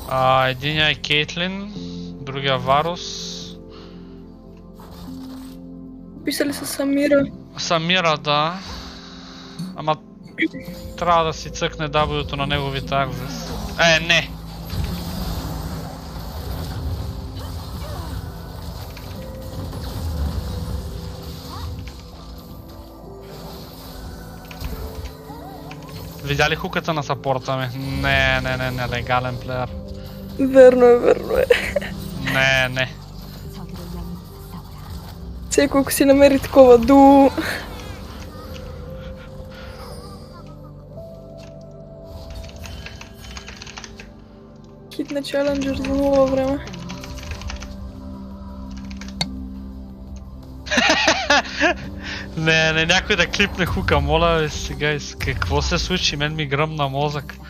Единия е Кейтлин, другия Варус. Писали са Самира. Самира, да. Ама трябва да си цъкне W-то на неговите Акзис. Не! Видя ли хуката на сапорта ми? Не, нелегален плеер. Верно е. Не. Всеко ако си намери такова дуо. Хит на Challenger за нова време. Не, някой да клипне хука, моля сега какво се случи, мен ми гръмна мозък.